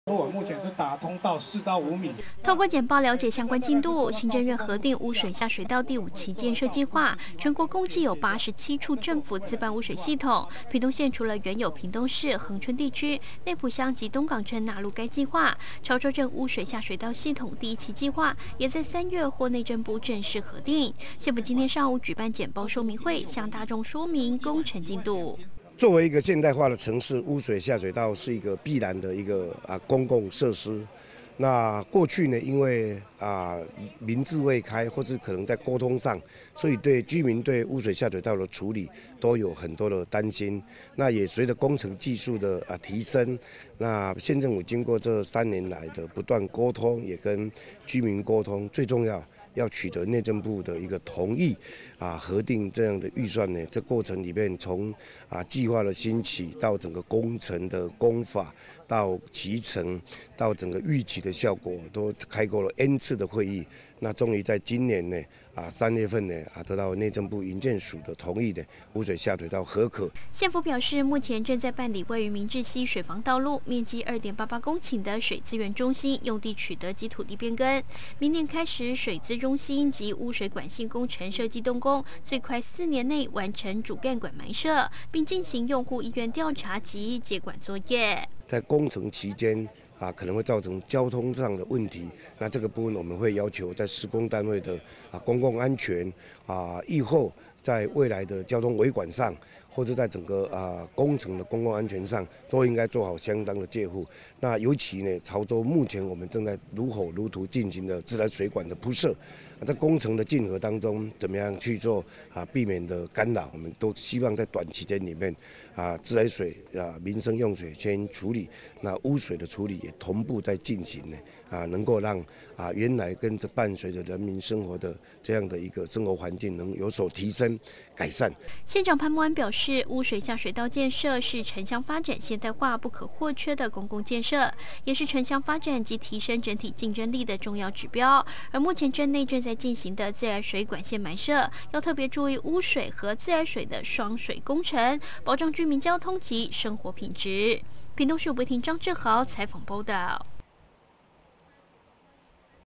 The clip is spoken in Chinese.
我目前是打通到4到5米。 透过简报了解相关进度，行政院核定污水下水道第5期建设计划，全国共计有87处政府自办污水系统。屏东县除了原有屏东市恒春地区、内埔乡及东港镇纳入该计划，潮州镇污水下水道系统第1期计划也在3月获内政部正式核定。县府今天上午举办简报说明会，向大众说明工程进度。 作为一个现代化的城市，污水下水道是一个必然的一个公共设施。那过去呢，因为民智未开，或是可能在沟通上，所以对居民对污水下水道的处理都有很多的担心。那也随着工程技术的提升，那县政府经过这3年来的不断沟通，也跟居民沟通，最重要取得内政部的一个同意，核定这样的预算呢。这过程里面，从计划的兴起到整个工程的工法，到期程，到整个预期的效果，都开过了 N 次的会议。那终于在今年呢，3月份呢，得到内政部营建署的同意的污水下水道核可。 县府表示，目前正在办理位于明志溪水防道路面积2.88公顷的水资源中心用地取得及土地变更，明年开始水资中心及污水管线工程设计动工，最快4年内完成主干管埋设，并进行用户意愿调查及接管作业。 在工程期间可能会造成交通上的问题，那这个部分我们会要求在施工单位的公共安全以后在未来的交通维管上，或者在整个工程的公共安全上，都应该做好相当的介护。那尤其呢，潮州目前我们正在如火如荼进行的自来水管的铺设，在工程的竞合当中，怎么样去做避免的干扰？我们都希望在短期间里面自来水民生用水先处理，那污水的处理也同步在进行呢，能够让原来跟着伴随着人民生活的这样的一个生活环境能有所提升改善。 县长潘慕安表示，污水下水道建设是城乡发展现代化不可或缺的公共建设，也是城乡发展及提升整体竞争力的重要指标。而目前镇内正在进行的自来水管线埋设，要特别注意污水和自来水的双水工程，保障居民交通及生活品质。屏东市卫听张志豪采访报道。